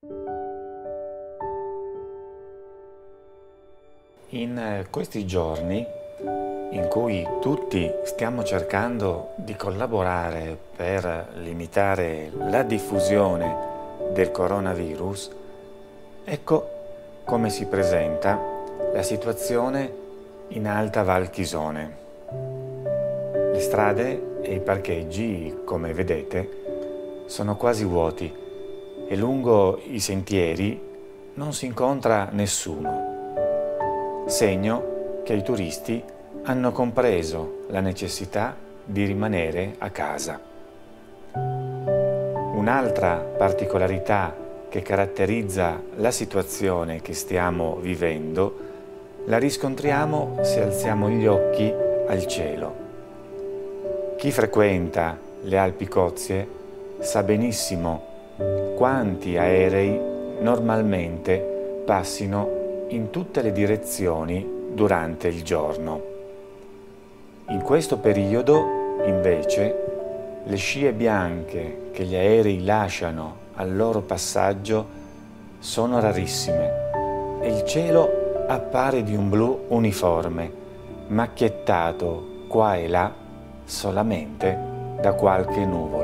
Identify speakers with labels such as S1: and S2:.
S1: In questi giorni in cui tutti stiamo cercando di collaborare per limitare la diffusione del coronavirus, ecco come si presenta la situazione in Alta Val Chisone. Le strade e i parcheggi, come vedete, sono quasi vuoti e lungo i sentieri non si incontra nessuno. Segno che i turisti hanno compreso la necessità di rimanere a casa. Un'altra particolarità che caratterizza la situazione che stiamo vivendo la riscontriamo se alziamo gli occhi al cielo. Chi frequenta le Alpi Cozie sa benissimo quanti aerei normalmente passino in tutte le direzioni durante il giorno. In questo periodo, invece, le scie bianche che gli aerei lasciano al loro passaggio sono rarissime e il cielo appare di un blu uniforme, macchiettato qua e là solamente da qualche nuvola.